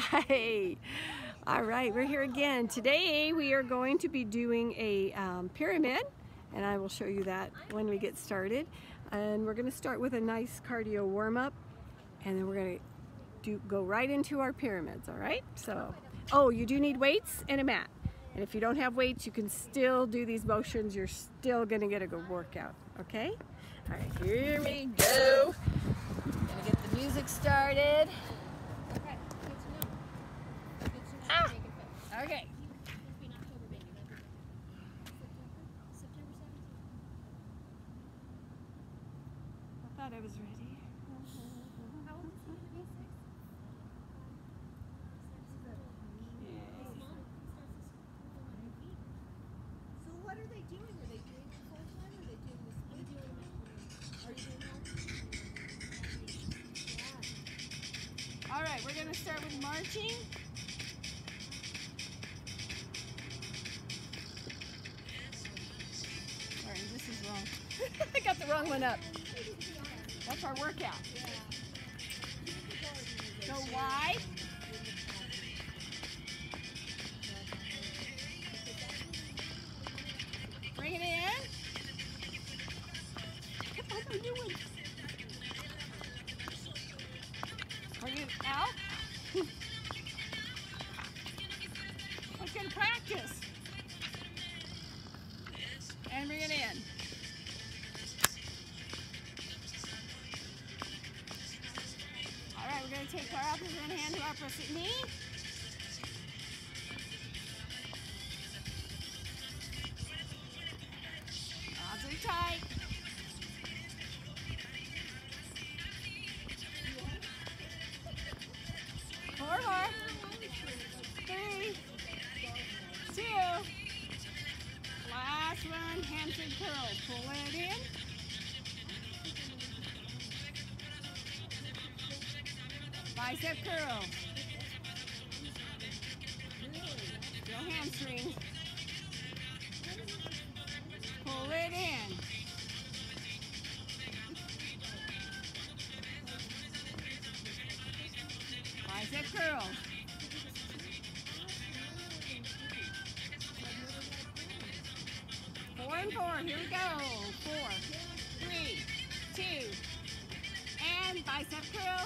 Hi. All right, we're here again. Today we are going to be doing a pyramid, and I will show you that when we get started. And we're going to start with a nice cardio warm-up, and then we're going to go right into our pyramids, all right? So, oh, you do need weights and a mat. And if you don't have weights, you can still do these motions. You're still going to get a good workout, okay? All right, here we go. Gonna get the music started. Okay. I thought I was ready. So what are they doing? Are they doing it full time or are they doing this? Are you doing home? All right, we're gonna start with marching. Sorry, this is wrong. I got the wrong one up. That's our workout. Go wide. Bring it in. What am I doing? Bring it out. Let's get practice. And bring it in. All right, we're going to take our opposite hand to our opposite knee. Arms are tight. Four more. 3, 2. Last one, hamstring curl. Pull it in. Bicep curl. Still hamstrings. Pull it in. Bicep curl. Four and four. Here we go. 4, 3, 2, and bicep curls.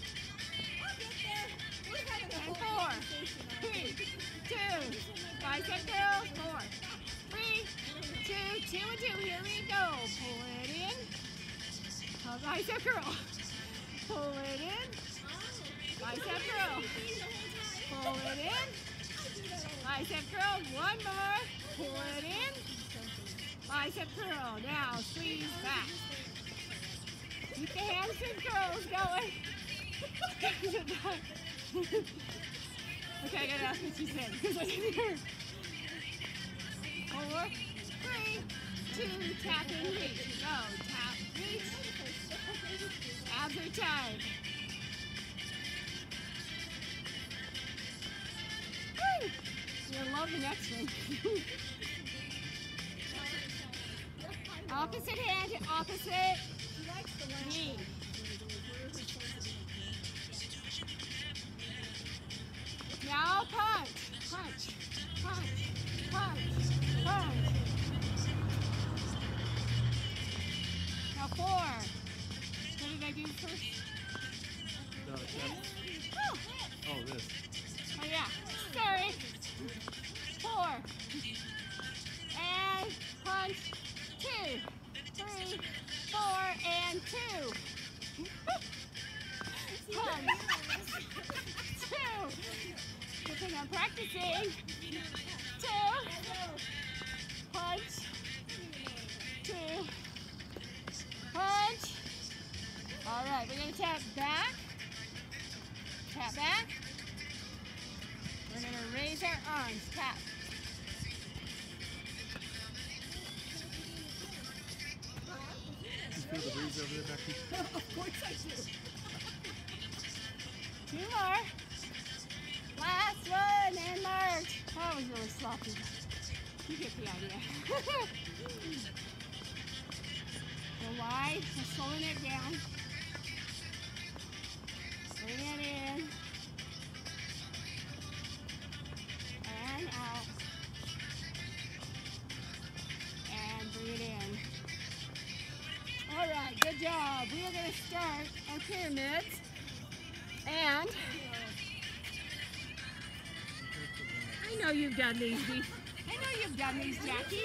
And 4, 3, 2, bicep curls. 4, 3, 2, 2 and 2. Here we go. Pull it in. Bicep curl. Pull it in. Bicep curl. Pull it in. Bicep curl. One more. Pull it in. Bicep curl. Now squeeze back. Keep the hamstring curls going. Okay, I gotta ask what she said because I didn't hear. 4, 3, 2, tap and reach. Go, tap, reach. Abs are tight. Woo! You're gonna love the next one. Opposite hand to opposite knee. Now punch, punch, punch, punch, punch. Now 4. What did I do first? Oh, this. Oh yeah, sorry. 4. And punch. 2, 3, 4, and 2. Punch. 2. Good thing I'm practicing. 2. Punch. 2. Punch. All right, we're going to tap back. Tap back. We're going to raise our arms. Tap. Feel the breeze over there, Becky? Of course I do. 2 more. Last one and march. That was really sloppy. You get the idea. Go wide. We're slowing it down. Bring it in. we are going to start our pyramids, and I know you've done these. I know you've done these, Jackie.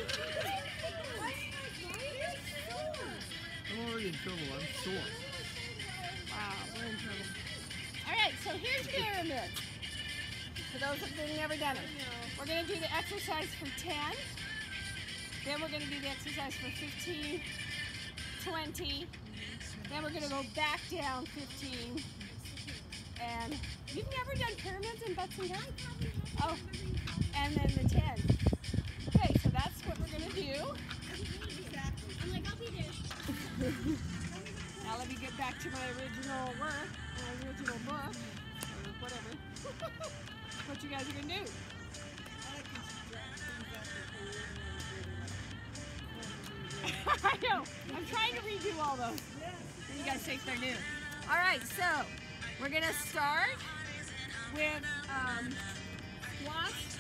I'm already in trouble. I'm sore. Wow, we're in trouble. All right, so here's pyramids. For those of you who've never done it, we're going to do the exercise for 10. Then we're going to do the exercise for 15, 20. Then we're going to go back down 15. And you've never done pyramids in Butson County? Oh, and then the 10. Okay, so that's what we're going to do. I'm like, I'll be there. Now let me get back to my original work, my original book, or whatever. What you guys are going to do. I know. I'm trying to redo all those. And you guys think they're new. All right, so we're going to start with squats.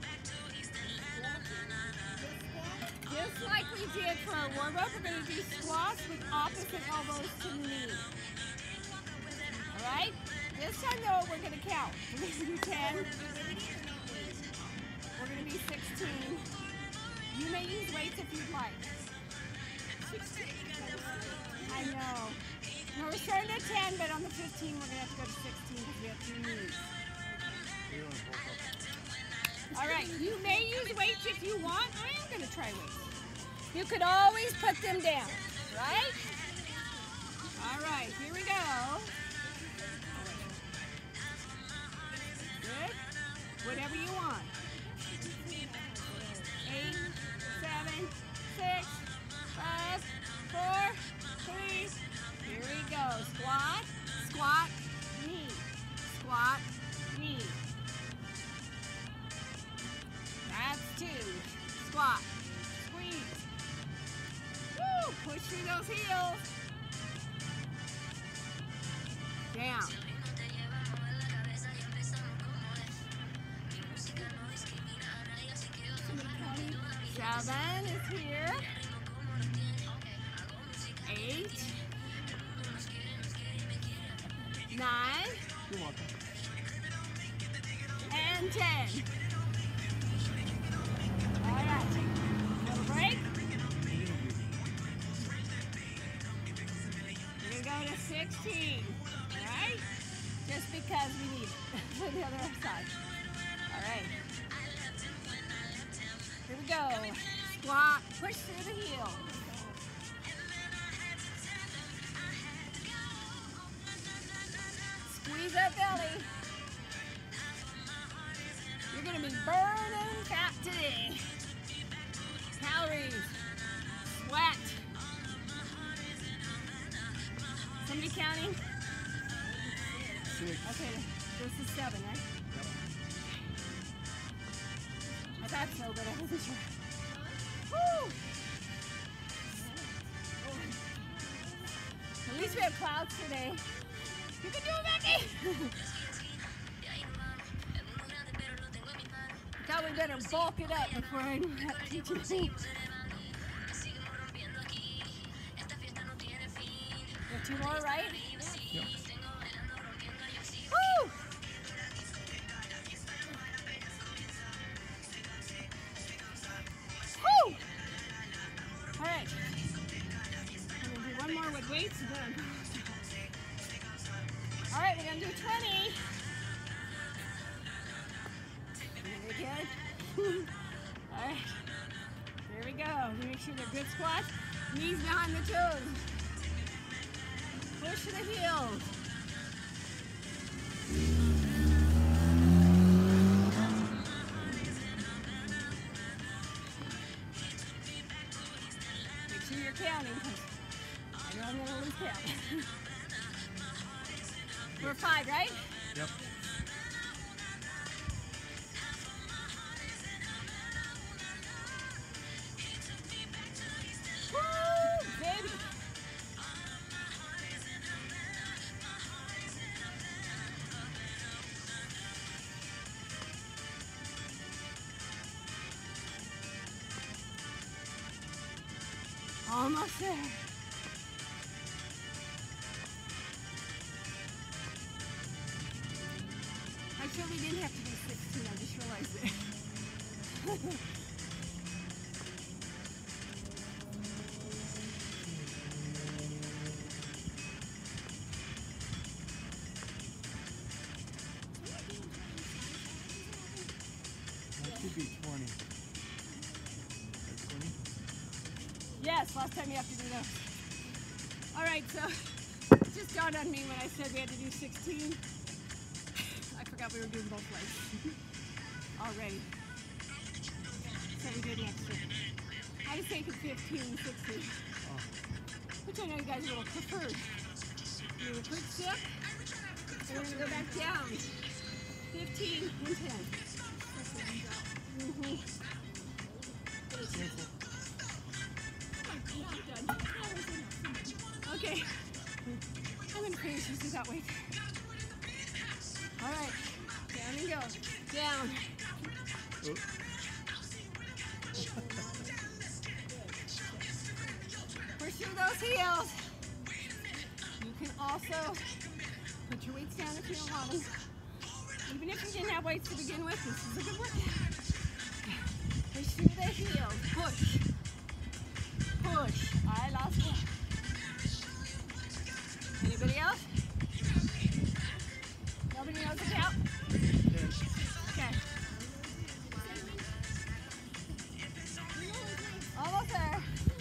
Just like we did for our warm-up, we're going to do squats with opposite elbows to the knee. All right? This time, though, we're going to count. We're going to do 10. We're going to be 16. You may use weights if you'd like. 16. I know. No, we're starting at 10, but on the 15, we're going to have to go to 16 because we have 2 knees. All right, you may use weights if you want. I am going to try weights. You could always put them down, right? All right, here we go. Good. Whatever you want. 8, 7, 6, 5, 4, 3. Here we go. Squat, squat, knee. Squat, knee. That's 2. Squat. Squeeze. Woo! Push through those heels. Down. 7 is here. 8. 9. You're welcome. And 10. All right. Little break. We're going to go to 16. All right? Just because we need it for the other side. All right. Here we go. Squat. Push through the heel. Squeeze that belly. You're going to be burning fat today. Calories. Sweat. Somebody counting? 6. Okay, this is 7, right? Yep. I thought so, but I wasn't sure. Woo! At least we have clouds today. You can do it, Becky! I thought we better bulk it up before I teach you the beats. You have 2 more, right? Yep. Woo! Woo! All right. I'm going to do one more with weights and then. All right, we're going to do 20. Very good. All right. There we go. Make sure they're good squats. Knees behind the toes. Push the heels. Make sure you're counting. I know I'm going to lose count. We're 5, right? Yep. Woo, baby. Almost there. I surely didn't have to do 16, I just realized it. That should be 20. That's 20? Yes, last time you have to do those. Alright, so it just dawned on me when I said we had to do 16. I forgot we were doing both legs already. So we did next year. I was thinking 15, 16. Oh. Which I know you guys would have preferred. Do a quick sip, and we're going to go back down. 15 and 10. Mm-hmm. Okay, I'm going to finish this without weight. All right, down and go. Down. Oh. Pursue those heels. You can also put your weights down if you don't want them. Even if you didn't have weights to begin with, this is a good workout. Pursue the heels. Push. Push. I lost one. Anybody else? Nobody knows the count? Okay. Almost there.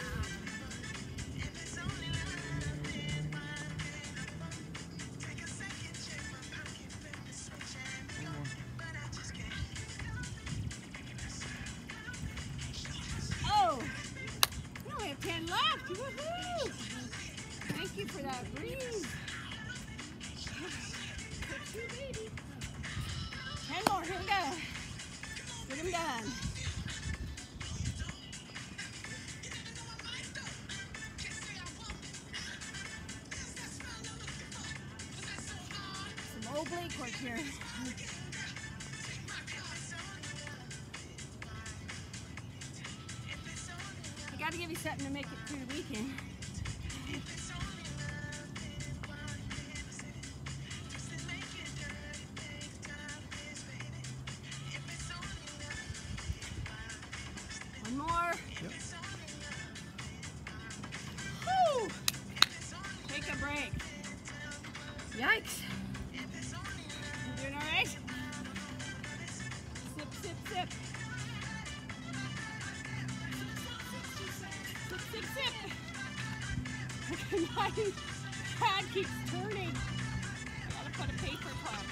Oh! We only have 10 left. Woohoo! Thank you for that breeze. 10 more. Here we go. Get them done. Some oblique work here. I got to give you something to make it through the weekend. One more. Yep. Woo! Take a break. Yikes. You doing all right? Sip, sip, sip. Sip, sip, sip. My pad keeps turning. I gotta put a paper cup.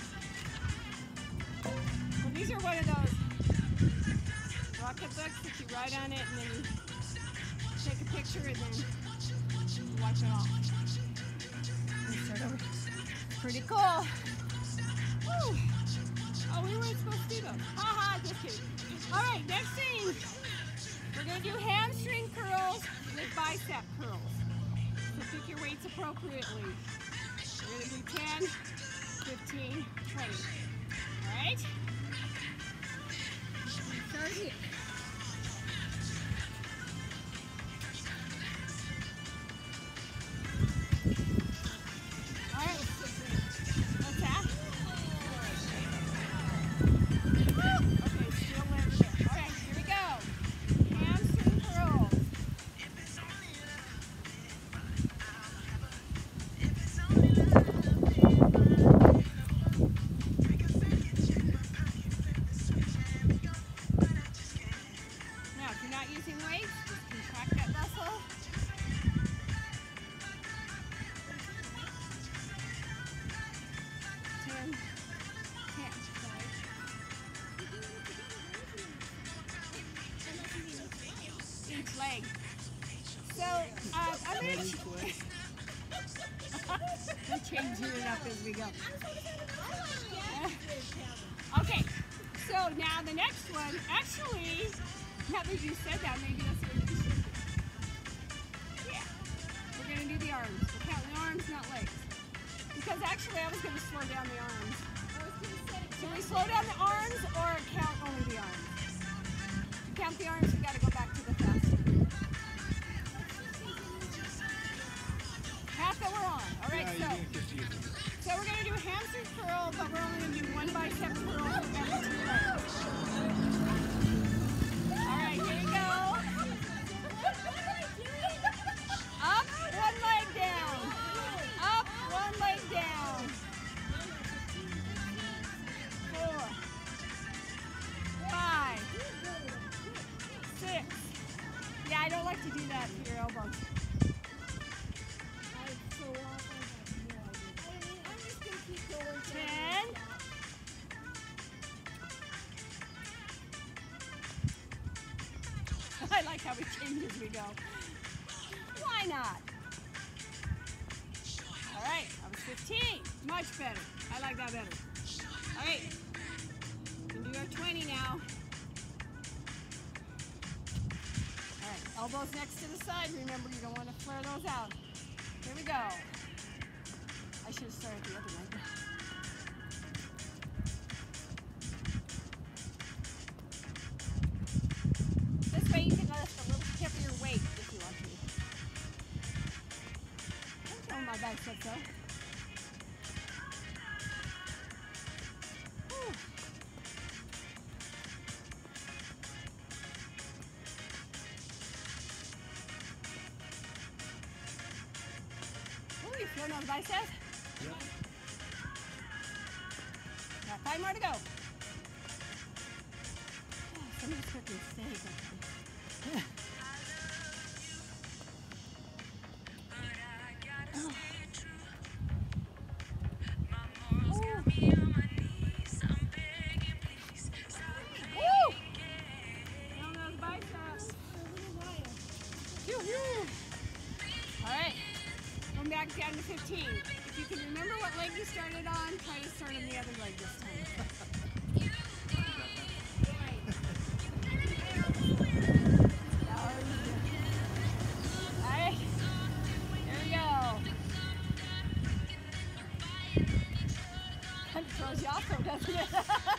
Well, these are one of those rocket books that you write on it and then you take a picture and then you wipe it off. And start over. Pretty cool. Woo. Oh, we weren't supposed to do those. Haha, just kidding. All right, next thing. We're going to do hamstring curls with bicep curls. So pick your weights appropriately. We're going to do 10, 15, 20. All right? Start here. All right. What's that? Okay, still land there. All right, here we go. Hamstring curls. Now, if you're not using weights, just contract that muscle. Each leg. So, I'm going to we're changing it up as we go. Okay, so now the next one, actually, now that you said that, maybe that's what you should do. Yeah, we're going to do the arms. We're counting the arms, not legs. Because actually, I was going to slow down the arms. Can we slow down the arms or count only the arms? To count the arms, we got to go back to the faster. Half that we're on. All right, so we're going to do a hamstring curl, but we're only going to do one bicep curl. like how we change as we go. Why not? All right, that was 15. Much better. I like that better. All right, we can do our 20 now. All right, elbows next to the side. Remember, you don't want to flare those out. Here we go. I should have started the other way. This way you can lift a little heavier weight if you want to. I'm feeling my biceps though. Whew. Ooh, you feeling those biceps? Yep. Got 5 more to go. Oh, somebody's cooking steak. Okay. Back down to 15. If you can remember what leg you started on, try to start on the other leg this time. Alright, here we go. Kind of throws you off though, doesn't it?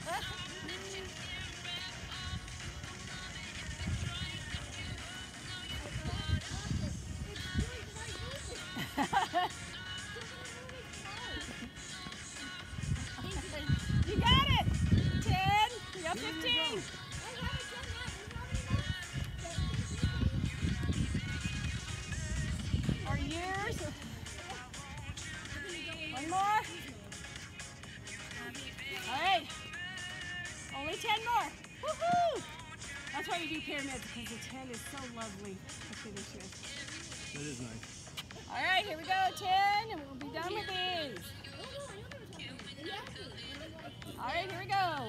You got it! 10, you got 15. Or years. One more. All right. Only 10 more. Woohoo! That's why you do pyramids, because the 10 is so lovely to finish with. That is nice. All right, here we go, 10, and we'll be done with these. All right, here we go.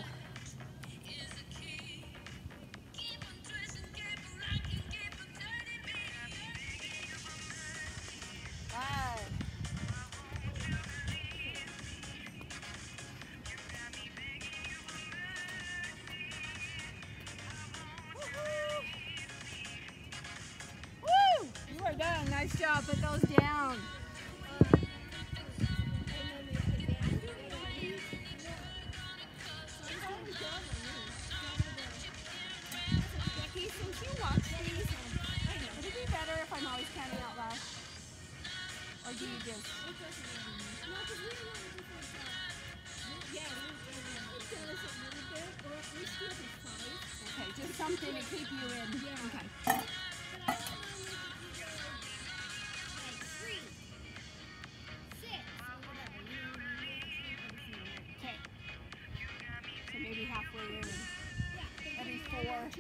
5. Woo! You are done. Nice job. Put those down. Becky, since you watch these, would it be better if I'm always counting out loud? Or do you just? Okay, just something to keep you in. Okay. Okay. So maybe halfway in. Every 4.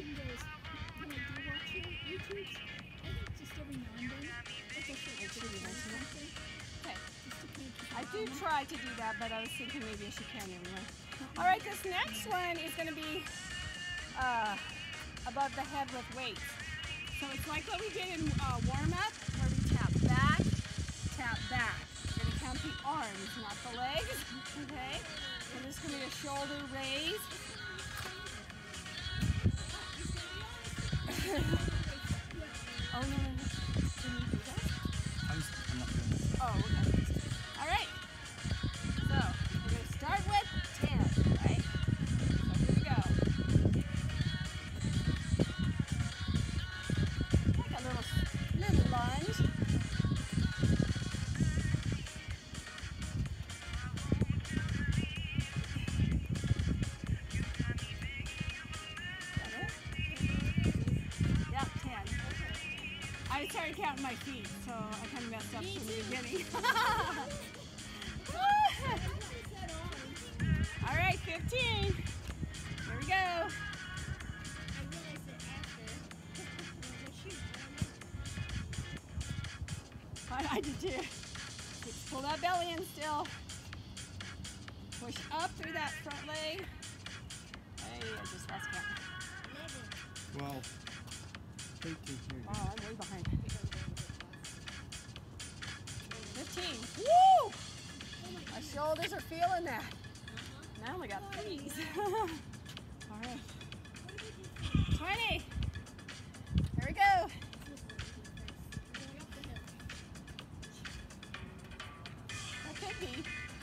Okay. I do try to do that, but I was thinking maybe I should count everyone. All right, this next one is going to be above the head with weights. So it's like what we did in warm-up, where we tap back, tap back. We're going to count the arms, not the legs, okay? So this is going to be a shoulder raise. Oh, no. Can you do that? I'm not doing this. Oh, okay. All right. So we're going to start with 10, right? So here we go. Like a little lunge. Yep, 10. I started counting my feet, so I kind of messed up from the beginning. All right, 15. Here we go. I did too. Just pull that belly in still. Push up through that front leg. Hey, I just lost count. 12. 13 here. Oh, I'm way behind. 15. Woo! My shoulders are feeling that. Now I only got 3s. All right. 20. Here we go. That could be.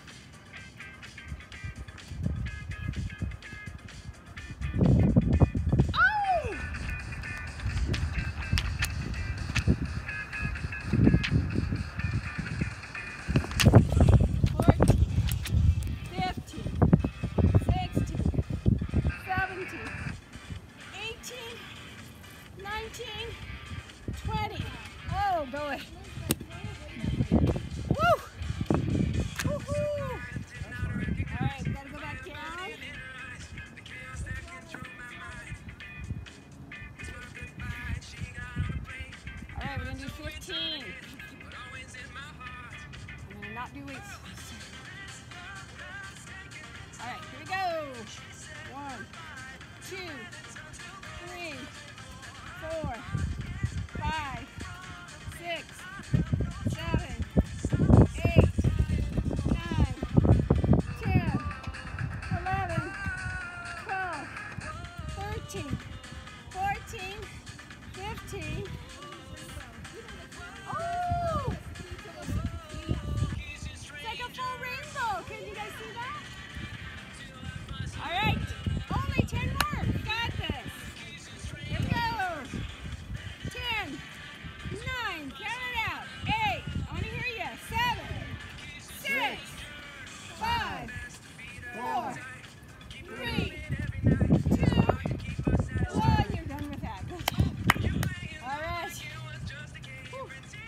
Oh! 20. Oh boy. Woo! Woo-hoo! Alright, we gotta go back down. Alright, we're gonna do 15. I'm gonna not do weights. Alright, here we go. 1, 2, 3, 4, 5, 6, 7, 8, 9, 10, 11, 12, 13, 14, 15. Oh! It's like a full rainbow. Can you guys see that? All right. Only 10 more. We got this. Here we go. 10, 9, count it out. 8, I want to hear you. 7, 6, 5, 4, 3, 2, 1. You're done with that. Good job. All right. Whew.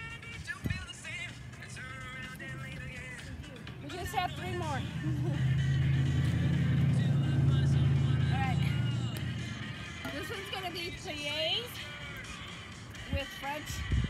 We just have 3 more. All right. This one's going to be pliés with French.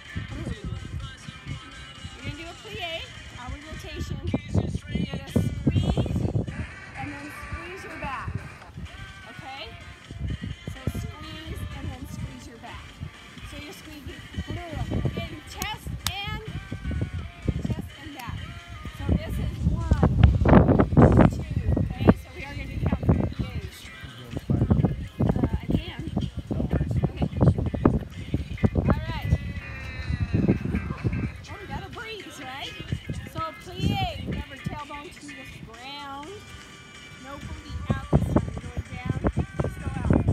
You're going to do a plié, outward rotation. You're going to squeeze and then squeeze your back. Okay? So squeeze and then squeeze your back. So you're squeezing in chest and back. So this is 1, 2. Okay? So we are going to count 3 pliés. I can. Okay. All right. Oh, we got a breeze, right? So plie, remember tailbone to the ground. No booty out this time. We're going down. Let's go out.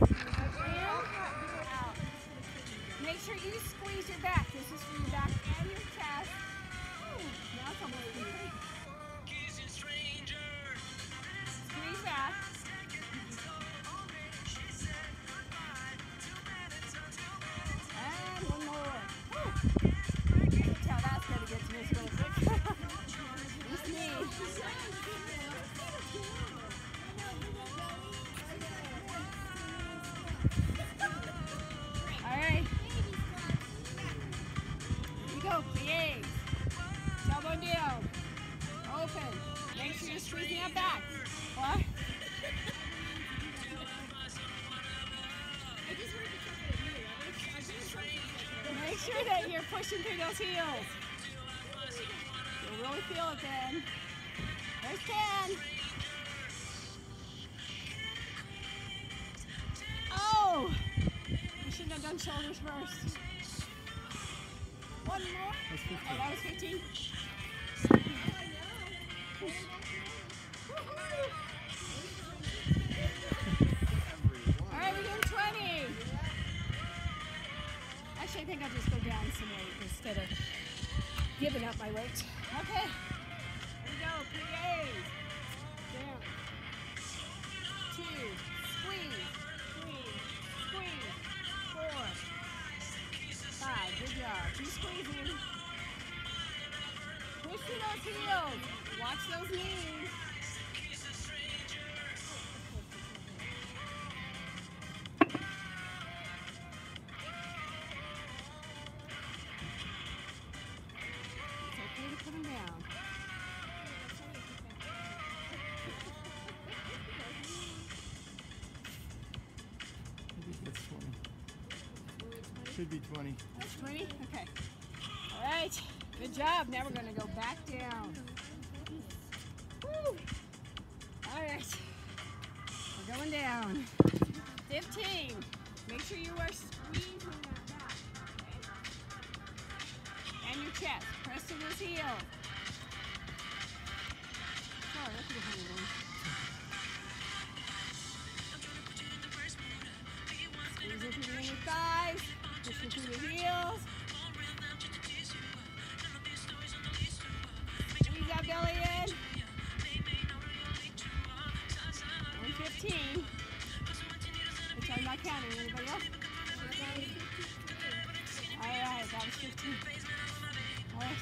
In, out. Make sure you squeeze your back. This is for your back and your chest. Ooh, now it's almost complete. Squeeze back. And one more. Woo. You can tell that's going to get to this really quick. It's me. All right. Here we go. Pliés. Tailbone down. Open. Make sure you're squeezing that back. What? Make sure that you're pushing through those heels. You'll really feel it then. There's 10. Oh! We shouldn't have done shoulders first. One more. That's 15. Oh, that was 15. All right, we're doing 20. Actually, I think I'll just go down some weight instead of giving up my weight. Okay. Here we go. Pliés. Down. 2. Squeeze. 3. Squeeze. 4. 5. Good job. Keep squeezing. Push through those heels. Watch those knees. It's okay to put them down. Maybe it's 20. Should be 20. That's 20? Okay. All right. Good job. Now we're going to go back down. Woo. All right. We're going down. 15. Make sure you are squeezing that back. Okay? And your chest. Press to those heels. Sorry, that's a good one. Squeeze it through your thighs. Push it through the heels. Squeeze that belly in. Only 15. Which I'm not counting. Anybody else? Alright, that was 15. Alright.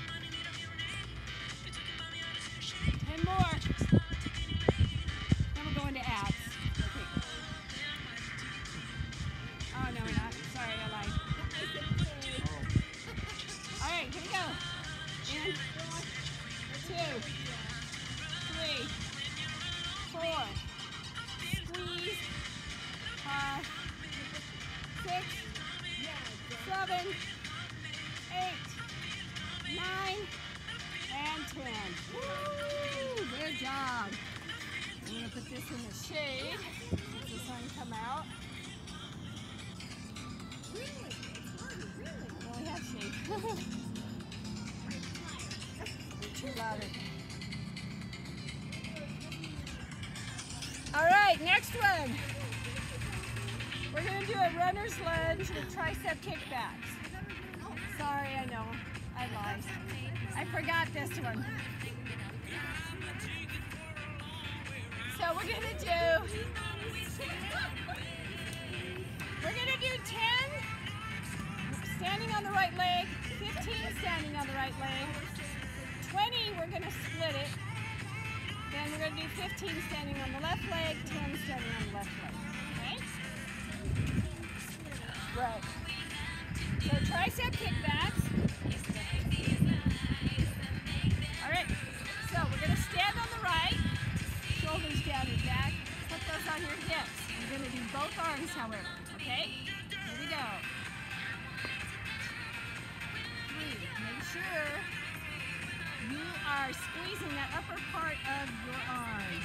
10 more. Then we'll go into abs. Okay. Oh, no, we're not. Sorry, I lied. Alright, here we go. In. 2, 3, 4. Squeeze. 5, 6, 7, 8, 9, and 10. Woo! Good job. I'm going to put this in the shade. Let the sun come out. I only have shade. You're too louder. All right, next one. We're going to do a runner's lunge with tricep kickbacks. Sorry, I know. I lied. I forgot this one. So we're going to do 10 standing on the right leg, 15 standing on the right leg, 20 we're going to split it, then we're going to do 15 standing on the left leg, 10 standing on the left leg. Okay? Right. So tricep kickbacks. All right. So we're going to stand on the right, shoulders down and back. Put those on your hips. You're going to do both arms, however. Okay? Here we go. 3. Make sure you are squeezing that upper part of your arm.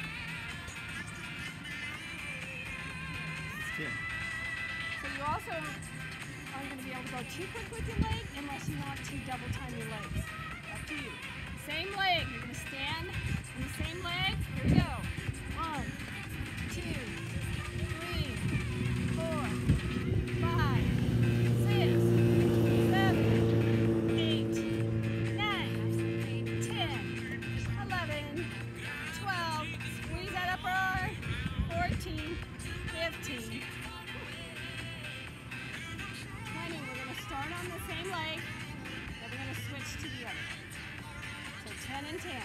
10. So you also aren't going to be able to go too quick with your leg unless you want to double time your legs. Up to you. Same leg. You're going to stand in the same leg. Here we go. 1, 2, 3, 4, 5, 6, 7, 8, 9, 10, 11, 12. Squeeze that upper arm. 14, 15. 20, we're going to start on the same leg, then we're going to switch to the other. So 10 and 10. Here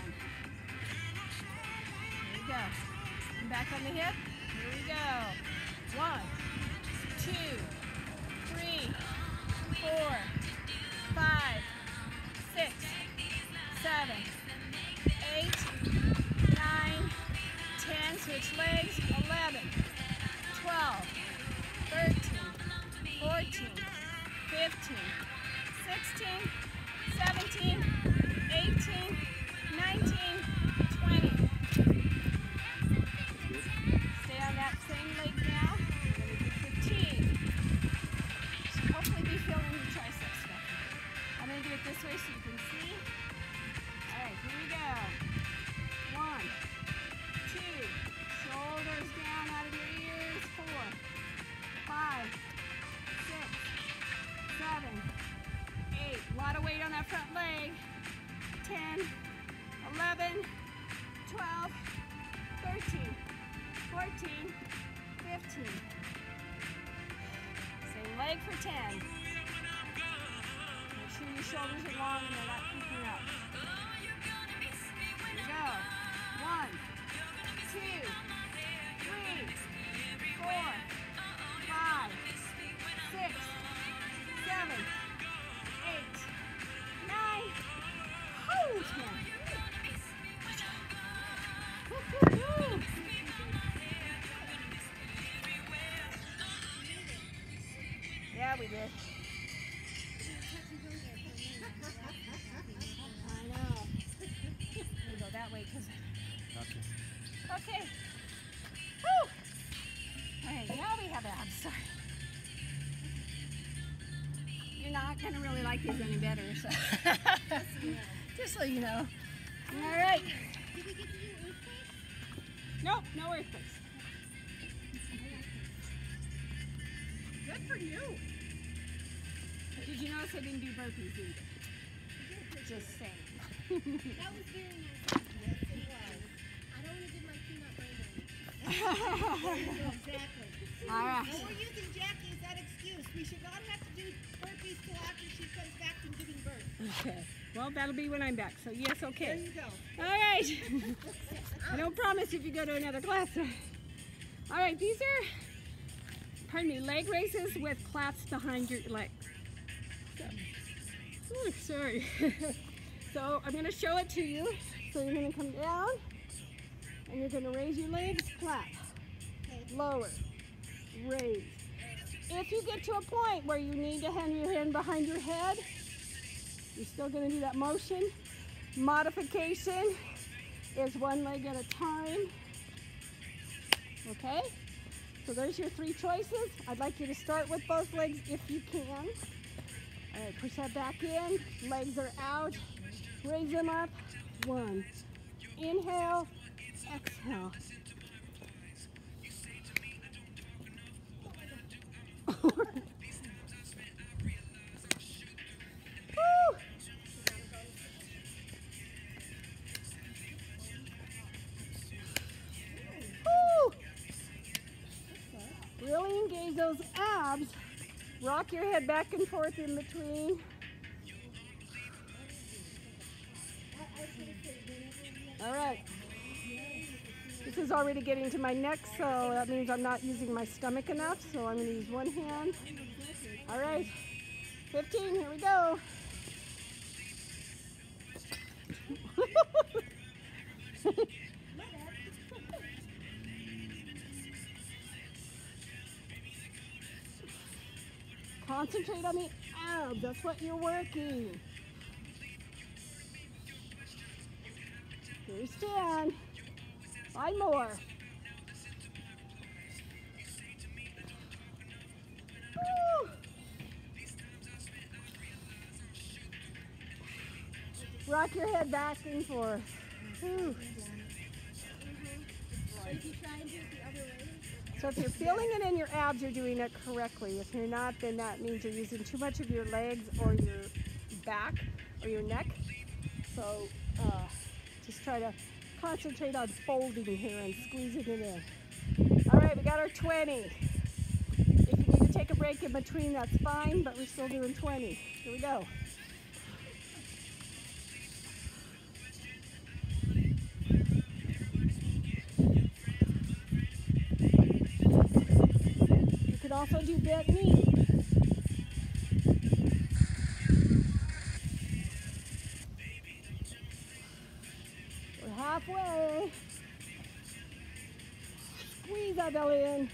we go. And back on the hip. Here we go. 1, 2, 3, 4, 5, 6, 7, 8, 9, 10. Switch legs. 11, 12, 13, 14, 15, 16, 17, 18, 19, 20. Stay on that same leg now. We're going to do 15. Should hopefully be feeling your triceps stuff. I'm going to do it this way so you can see. All right, here we go. 1, 2, shoulders down out of your ears. 4, 5, 6, 7, 8. A lot of weight on that front leg. 10, 11, 12, 13, 14, 15. Same leg for 10. Make sure your shoulders are long and they're not creeping up. Here we go. 1, 2, 3, 4, 5, 6, 7, 8, 9, 10. Woo-hoo-hoo. Yeah, Yeah, we did. I know. We go that way because. Gotcha. Okay. Woo! Alright, now we have abs. Sorry. You're not going to really like these any better, so. Just so you know. Alright. Did we get to do earthquakes? Nope, no earthquakes. Good for you. Did you notice I didn't do burpees either? Just saying. That was very nice. Yes, it was. I don't want to do my peanut brain. Exactly. All right. And we're using Jackie as that excuse. We should not have to do burpees till after she comes back from giving birth. Okay. Well, that'll be when I'm back. So yes, There okay. you go. All right. I don't promise if you go to another class. All right. These are, pardon me, leg raises with claps behind your legs. So, ooh, sorry. So I'm going to show it to you. So you're going to come down and you're going to raise your legs, clap, lower, raise. If you get to a point where you need to have your hand behind your head, you're still going to do that motion. Modification is one leg at a time. Okay? So there's your 3 choices. I'd like you to start with both legs if you can. All right, push that back in. Legs are out. Raise them up. 1. Inhale. Exhale. Woo! Woo! Really engage those abs. Rock your head back and forth in between. All right. This is already getting to my neck, so that means I'm not using my stomach enough, so I'm going to use one hand. All right. 15, here we go. Concentrate on the abs. That's what you're working. Here's 10. 5 more. Woo. Rock your head back and forth. Woo. So if you're feeling it in your abs, you're doing it correctly. If you're not, then that means you're using too much of your legs or your back or your neck. So just try to concentrate on folding here and squeezing it in. All right, we got our 20. If you need to take a break in between, that's fine, but we're still doing 20. Here we go. You can also do bent knee. We're halfway. Squeeze that belly in.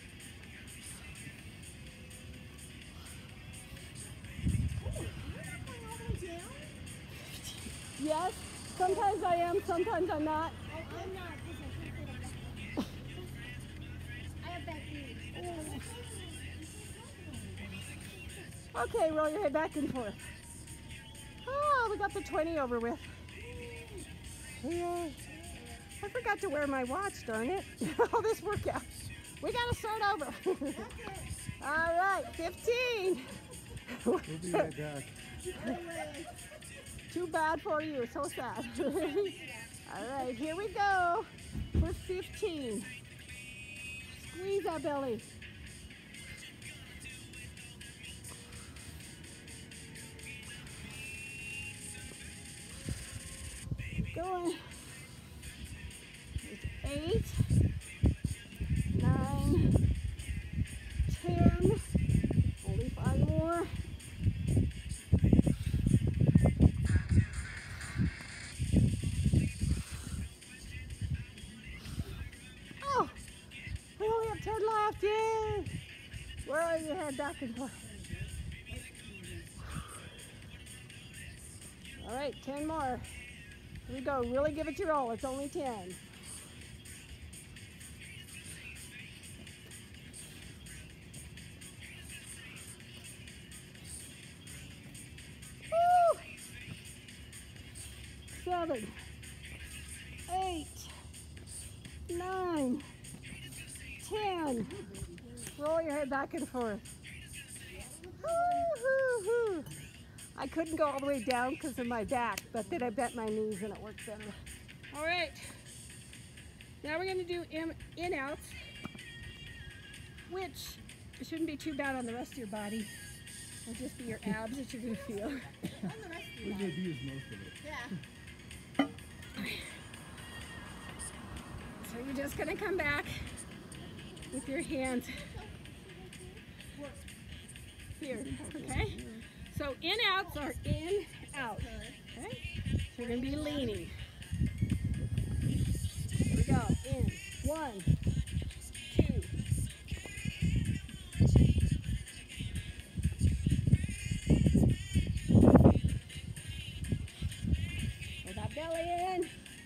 Yes, sometimes I am, sometimes I'm not. I'm not. I have back knee. Okay, roll your head back and forth. Oh, we got the 20 over with. Yay. I forgot to wear my watch, darn it. All this workout. We got to start over. All right, 15. We'll be right back. Too bad for you, so sad. All right, here we go for 15. Squeeze that belly. Keep going. There's 8, 9, 10. Only 5 more. Oh, we only have 10 left. Yay! Where are you? Head back and forth. All right, 10 more. Here we go. Really give it your all. It's only 10. Woo! 7, 8, 9, 10. Roll your head back and forth. Woo-hoo-hoo. I couldn't go all the way down because of my back, but then I bent my knees and it worked better. All right, now we're gonna do in-outs, which it shouldn't be too bad on the rest of your body. It'll just be your abs that you're gonna feel. We did use most of it. Yeah. So you're just gonna come back with your hands here, okay? So in-outs are in, out, okay? So you're gonna be leaning. Here we go, in, 1, 2. Pull that belly in.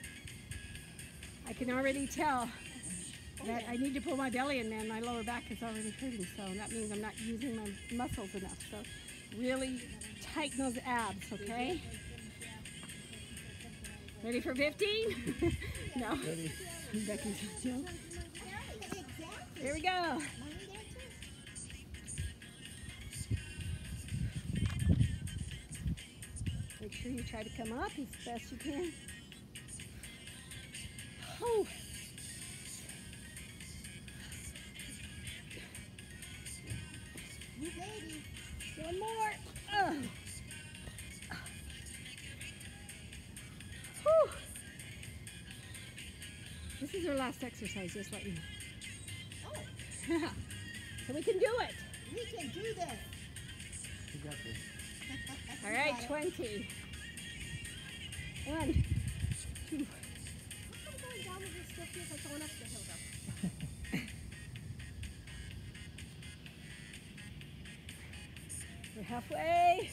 I can already tell that I need to pull my belly in, man. My lower back is already hurting, so that means I'm not using my muscles enough. So really tighten those abs, okay? Ready for 15? No. Ready? Becky's joke. Here we go. Make sure you try to come up as best you can. Oh. You baby. One more. Oh. Whew. This is our last exercise, just let you know. Oh, So we can do it. we can do this. We got this. All right, 20. 1, 2. How come going down the hill still feels like going up the hill though? We're halfway.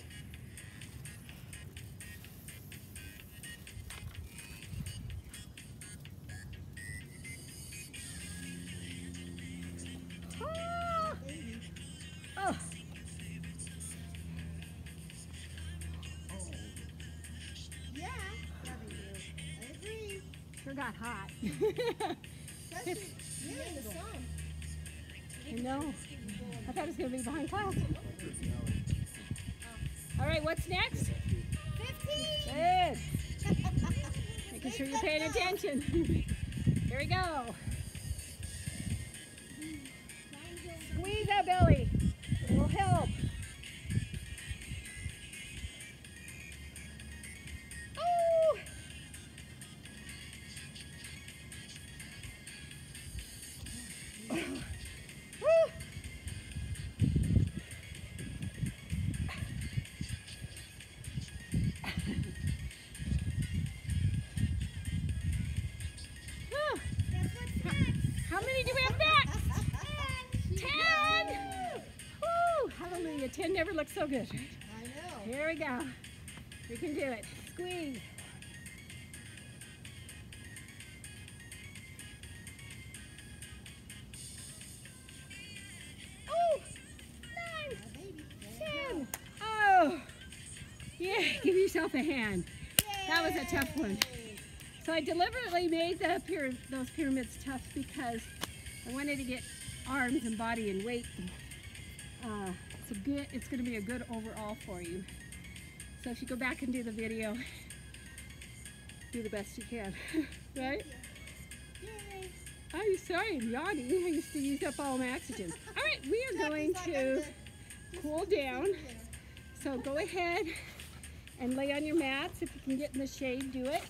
Ah! Oh. Yeah, I agree. Sure got hot. Especially you're in the sun. I know. I thought it was going to be behind class. All right, what's next? 15. Good. Making sure you're paying attention. Here we go. Squeeze that belly. It will help. Oh! Woo! Whew. Guess what's next? How many do we have next? 10! Woo! Hallelujah. 10 never looks so good. I know. Here we go. We can do it. Squeeze. Oh! 9, My baby. There you 10. Oh! Yeah, give yourself a hand. go. That was a tough one. Yay. So I deliberately made those pyramids tough because I wanted to get arms and body and weight. It's going to be a good overall for you. So if you go back and do the video, do the best you can, right? Yay. I'm sorry, I'm yawning. I used to use up all my oxygen. All right, we are going Becky's like, to I'm good. cool down. So go ahead and lay on your mats. If you can get in the shade, do it.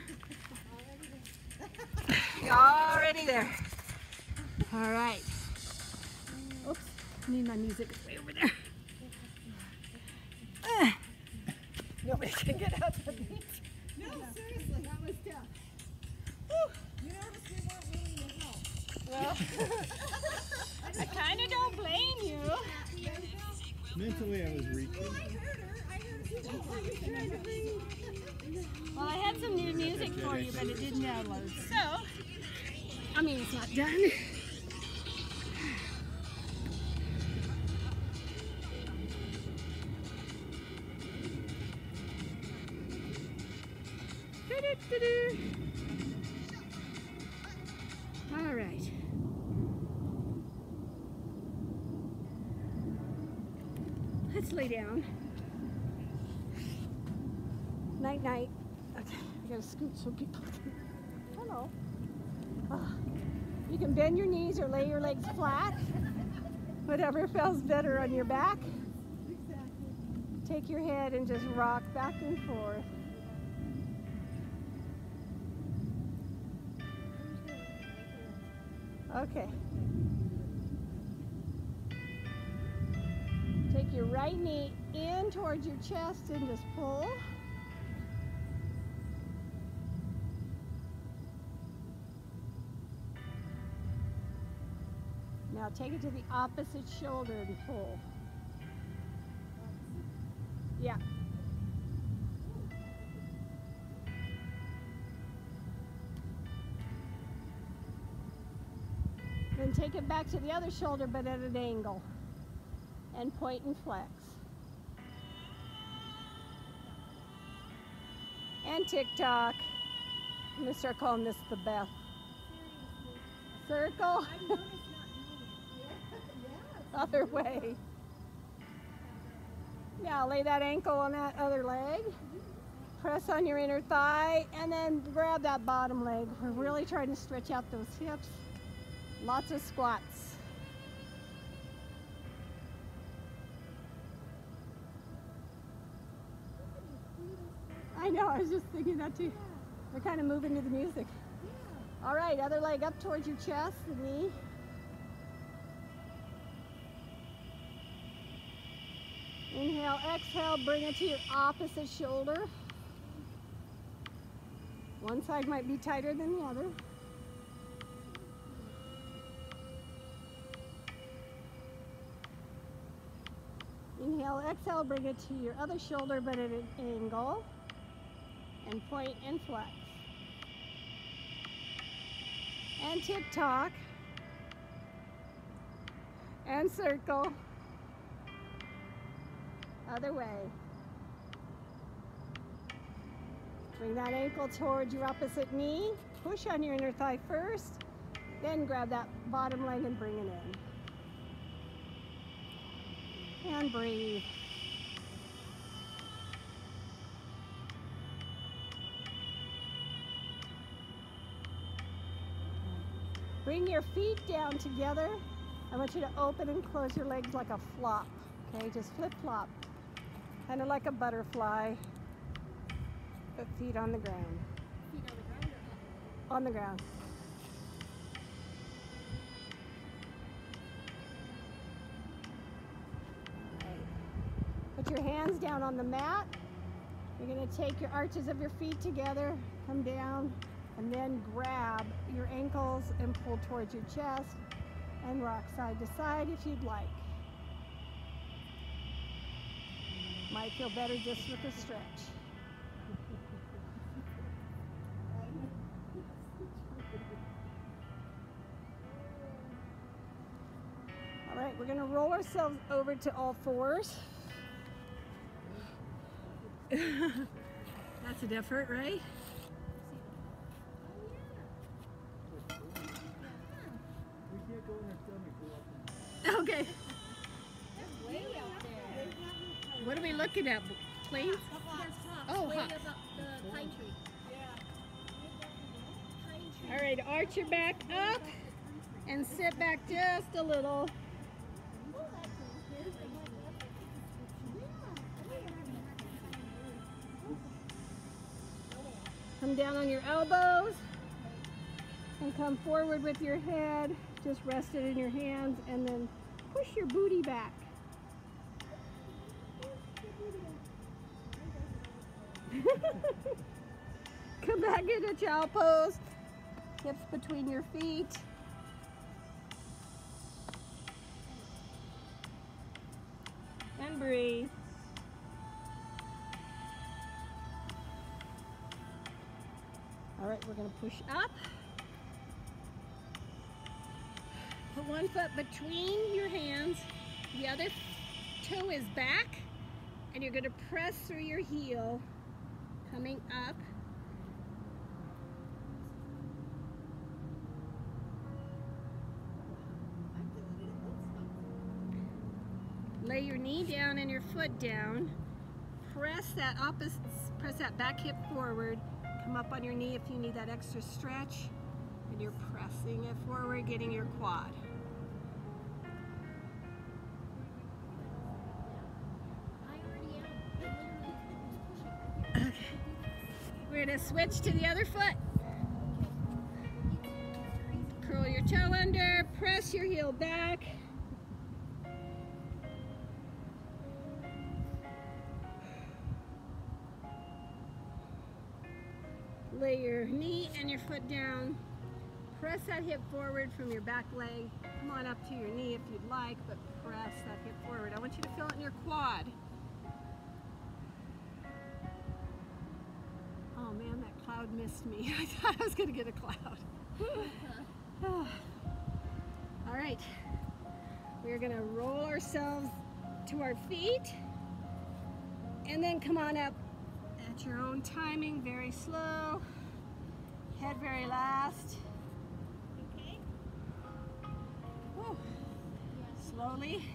Already there. All right. Oops, I need my music. It's way over there. Nobody can get out the beat. No, seriously. That was tough. You noticed we weren't willing to help. Well, I kind of don't blame you. Mentally, I was reaching. I heard her. I heard her. What were you trying to bring? you, but it didn't download. So, I mean, it's not done. All right. Let's lay down. Night, night. Okay, I gotta scoot so people can. Hello. You can bend your knees or lay your legs flat. Whatever feels better on your back. Take your head and just rock back and forth. Okay. Take your right knee in towards your chest and just pull. Now take it to the opposite shoulder and pull. Yeah. Then take it back to the other shoulder, but at an angle. And point and flex. And tick-tock. I'm going to start calling this the Beth. Circle. Other way. Now lay that ankle on that other leg. Press on your inner thigh and then grab that bottom leg. We're really trying to stretch out those hips. Lots of squats. I know, I was just thinking that too. We're kind of moving to the music. All right, other leg up towards your chest, the knee. Inhale, exhale, bring it to your opposite shoulder. One side might be tighter than the other. Inhale, exhale, bring it to your other shoulder, but at an angle. And point and flex. And tick-tock. And circle. Other way. Bring that ankle towards your opposite knee. Push on your inner thigh first. Then grab that bottom leg and bring it in. And breathe. Bring your feet down together. I want you to open and close your legs like a flop. Okay, just flip-flop. Kind of like a butterfly. But feet on the ground. Feet on the ground or up? On the ground. Right. Put your hands down on the mat. You're going to take your arches of your feet together, come down, and then grab your ankles and pull towards your chest and rock side to side if you'd like. Might feel better just with a stretch. All right, we're gonna roll ourselves over to all fours. That's an effort, right? Okay. Way out there. What are we looking at? Planes? There's hops. Oh, way hops. up the pine tree. Pine tree. All right, arch your back up and sit back just a little. Come down on your elbows and come forward with your head. Just rest it in your hands and then push your booty back. Come back into child pose. Hips between your feet. And breathe. All right, we're going to push up. Put one foot between your hands. The other toe is back. And you're going to press through your heel, coming up. Lay your knee down and your foot down. Press that back hip forward. Come up on your knee if you need that extra stretch. And you're pressing it forward, getting your quad. Okay. We're going to switch to the other foot. Curl your toe under, press your heel back. Lay your knee and your foot down. Press that hip forward from your back leg. Come on up to your knee if you'd like, but press that hip forward. I want you to feel it in your quad. Oh man, that cloud missed me. I thought I was going to get a cloud. All right, we're going to roll ourselves to our feet and then come on up at your own timing, very slow, head very last. Okay. Woo. Slowly.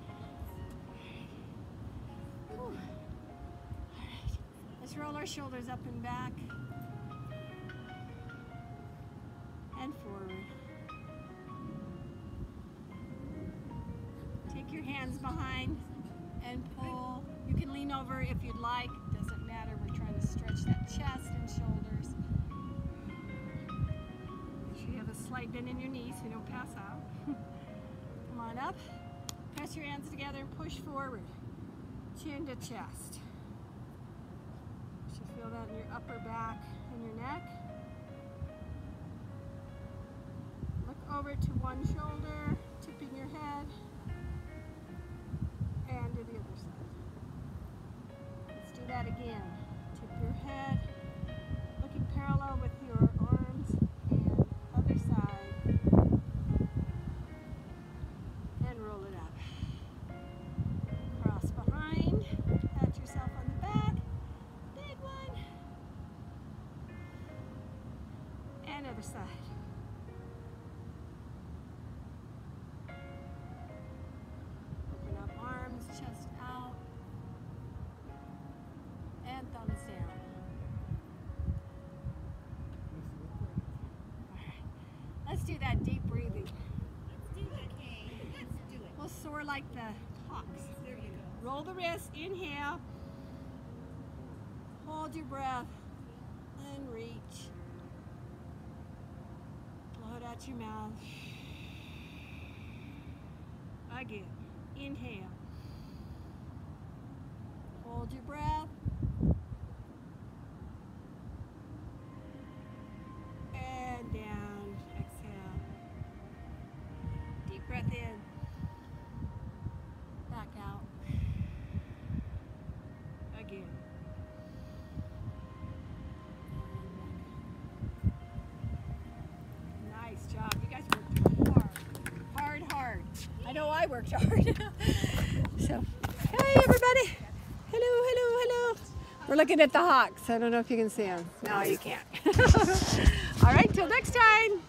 Whew. All right. Let's roll our shoulders up and back and forward. Take your hands behind and pull. You can lean over if you'd like. Doesn't matter. We're trying to stretch that chest and shoulders. Make sure you have a slight bend in your knees so you don't pass out. Come on up. Press your hands together and push forward. Chin to chest. You should feel that in your upper back and your neck. Look over to one shoulder, tipping your head, and to the other side. Let's do that again. Tip your head, looking parallel with your arms, and other side, and roll it up. Cross behind, pat yourself on the back, big one, and other side. Open up arms, chest out, and thumbs down. Alright, let's do that deep breathing. Let's do it. Okay, let's do it. We'll soar like the hawks. There you go. Roll the wrist, inhale, hold your breath, and reach. Blow it out your mouth. Again, inhale, hold your breath, and down, exhale. Deep breath in, back out, again. Nice job. You guys worked hard. I know I worked hard. So, hey everybody. Hello. We're looking at the hawks. I don't know if you can see them. No, you can't. All right, till next time.